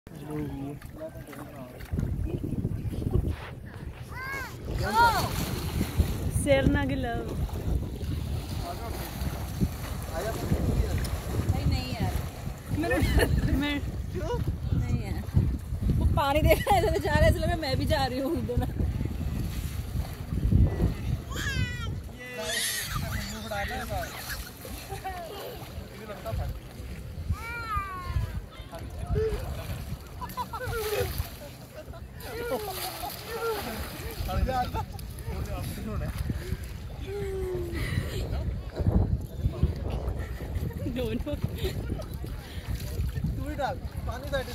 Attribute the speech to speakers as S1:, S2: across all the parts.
S1: सिर ना गिला।
S2: नहीं यार
S1: मैं
S2: नहीं यार, वो पानी दे रहा है जा रहा है, इसलिए मैं भी जा रही हूँ उधर।
S1: दोनों
S3: पानी बैठे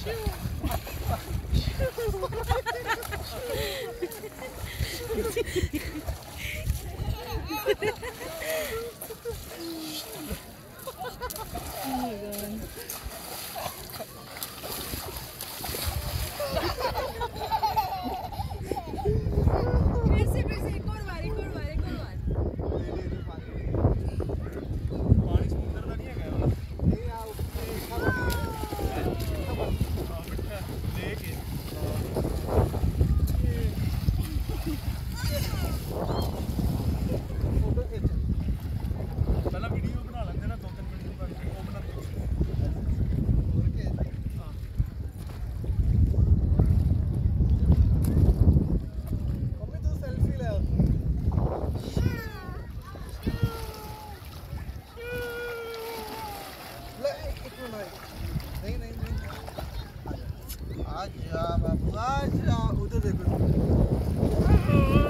S3: आजा बाबू आजा, उधर देखो।